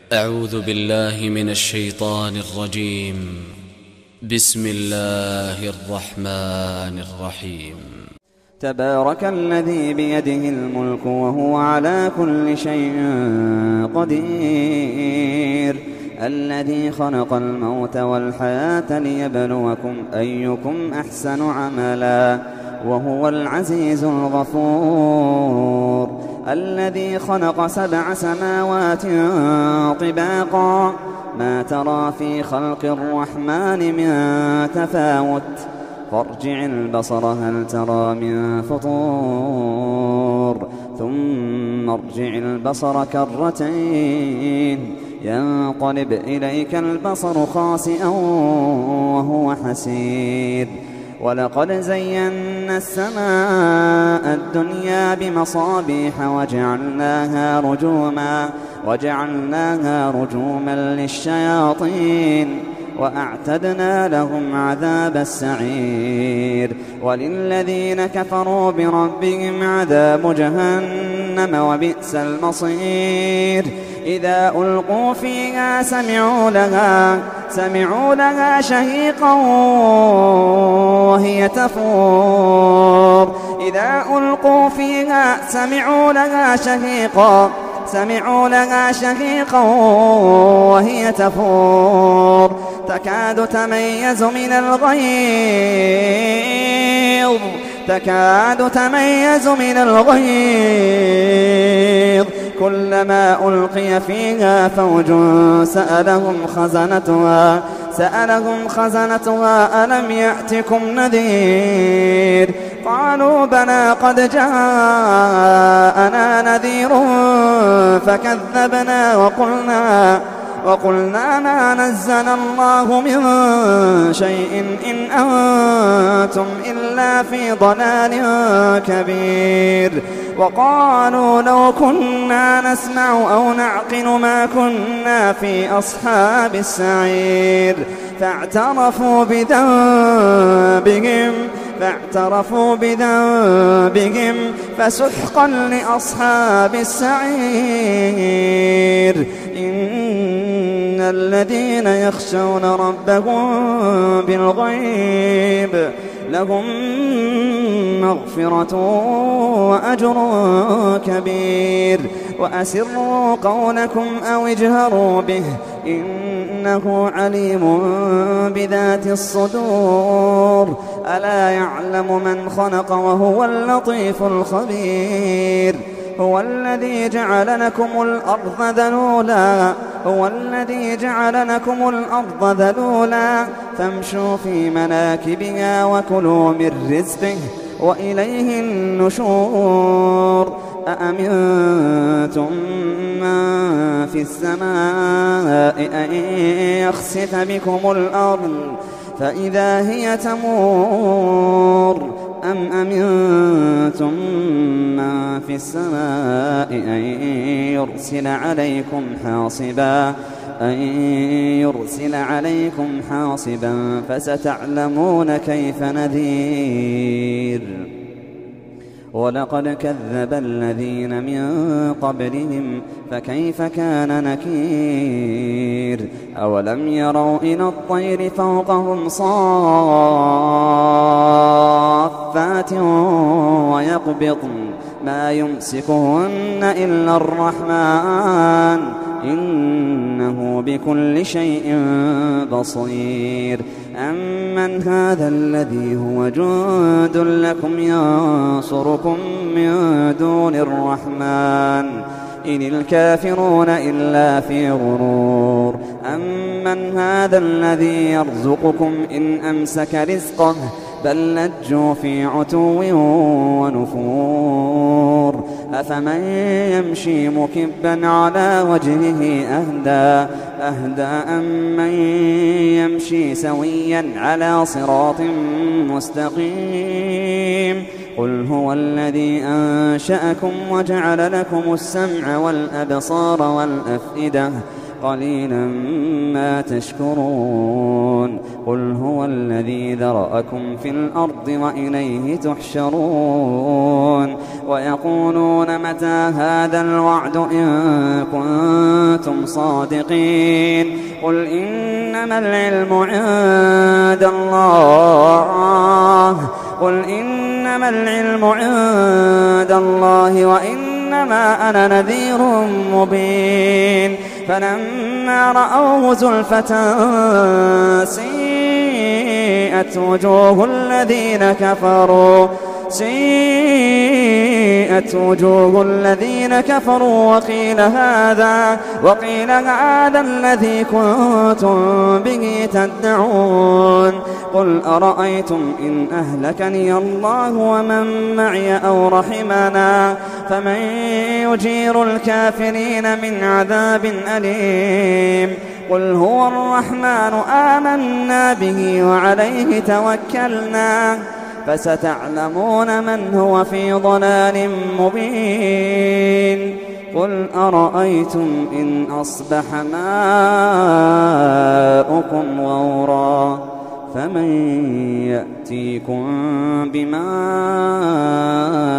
أعوذ بالله من الشيطان الرجيم. بسم الله الرحمن الرحيم. تبارك الذي بيده الملك وهو على كل شيء قدير، الذي خلق الموت والحياة ليبلوكم أيكم أحسن عملا وهو العزيز الغفور، الذي خلق 7 سماوات طباقا ما ترى في خلق الرحمن من تفاوت فارجع البصر هل ترى من فطور ثم ارجع البصر كرتين ينقلب إليك البصر خاسئا وهو حسير. ولقد زينا السماء الدنيا بمصابيح وجعلناها رجوما للشياطين وأعتدنا لهم عذاب السعير. وللذين كفروا بربهم عذاب جهنم وبئس المصير. إذا ألقوا فيها سمعوا لها شهيقا وهي تفور. إذا ألقوا فيها سمعوا لها شهيقا وهي تفور تكاد تميز من الغيظ كلما ألقي فيها فوج سألهم خزنتها ألم يأتكم نذير قالوا بلى قد جاءنا نذير فكذبنا وقلنا ما نزل الله من شيء إن أنتم إلا في ضلال كبير. وقالوا لو كنا نسمع أو نعقل ما كنا في أصحاب السعير فاعترفوا بذنبهم فسحقا لأصحاب السعير. إن الذين يخشون ربهم بالغيب لهم مغفرة وأجر كبير. وأسروا قولكم أو اجهروا به إنه عليم بذات الصدور. ألا يعلم من خلق وهو اللطيف الخبير. هو الذي جعل لكم الأرض ذلولا فامشوا في مناكبها وكلوا من رزقه وإليه النشور. أأمنتم من في السماء أن يخسف بكم الأرض فإذا هي تمور أم أمنتم من في السماء أن يرسل عليكم حاصبا فستعلمون كيف نذير. ولقد كذب الذين من قبلهم فكيف كان نكير. أولم يروا إلى الطير فوقهم صافات ويقبضن ما يمسكهن إلا الرحمن إنه بكل شيء بصير. أمن هذا الذي هو جند لكم ينصركم من دون الرحمن إن الكافرون إلا في غرور. أمن هذا الذي يرزقكم إن أمسك رزقه بل لجوا في عتو ونفور. أفمن يمشي مكبا على وجهه أهدى أمن يمشي سويا على صراط مستقيم. قل هو الذي أنشأكم وجعل لكم السمع والأبصار والأفئدة قليلا ما تشكرون قل هو الذي ذرأكم في الأرض وإليه تحشرون ويقولون متى هذا الوعد إن كنتم صادقين قل إنما العلم عند الله وإنما أنا نذير مبين فلما رأوه زلفة سيئت وجوه الذين كفروا وقيل هذا الذي كنتم به تدعون قل أرأيتم إن أهلكني الله ومن معي أو رحمنا فمن يجير الكافرين من عذاب أليم قل هو الرحمن آمنا به وعليه توكلنا فستعلمون من هو في ضلال مبين قل أرأيتم إن أصبح ماؤكم غورا فمن يأتيكم بماء